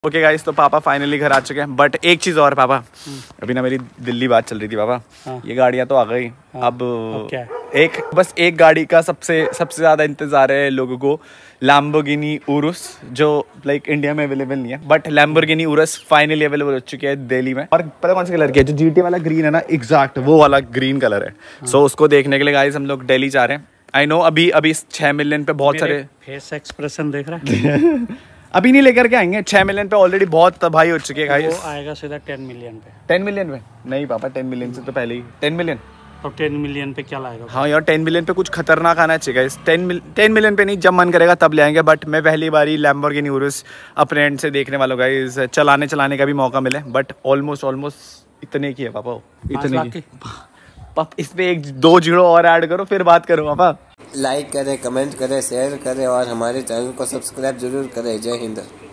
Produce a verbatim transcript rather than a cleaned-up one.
Okay okay guys, तो पापा finally घर आ चुके हैं। बट एक चीज़ और पापा, अभी ना मेरी दिल्ली बात चल रही थी पापा। हाँ। ये गाड़ियाँ तो आ गई। हाँ। अब, अब क्या है? एक बस एक गाड़ी का सबसे सबसे ज़्यादा इंतज़ार है लोगों को, लैम्बोर्गिनी उरुस, जो लाइक इंडिया में अवेलेबल नहीं है। But Lamborghini Urus finally available हो चुकी है दिल्ली में। और पता कौन सा कलर की है? जो जीटी वाला ग्रीन है ना, एग्जैक्ट वो वाला ग्रीन कलर है। सो हाँ। so, उसको देखने के लिए गाइस हम लोग दिल्ली जा रहे हैं। आई नो अभी अभी छः मिलियन पे बहुत सारे फेस एक्सप्रेशन देख रहा है। अभी नहीं लेकर के आएंगे। छह मिलियन पे ऑलरेडी बहुत तबाही हो चुकी है गाइस। वो आएगा सीधा टेन मिलियन पे। टेन मिलियन पे नहीं पापा, टेन मिलियन से तो पहले ही टेन मिलियन। तो टेन मिलियन पे क्या लाएगा? हाँ यार, टेन मिलियन पे कुछ खतरनाक आना चाहिए गाइस। टेन टेन मिलियन पे नहीं, जब मन करेगा तब ले आएंगे। बट मैं पहली बार ही लैम्बोर्गिनी उरुस अपने एंड से देखने वाला हूँ गाइस। चलाने चलाने का भी मौका मिले। बट ऑलमोस्ट ऑलमोस्ट इतने की है पापा, इतने की। पापा इस पे एक दो जीरो और ऐड करो, फिर बात करो पापा। लाइक करें, कमेंट करें, शेयर करें और हमारे चैनल को सब्सक्राइब जरूर करें। जय हिंद।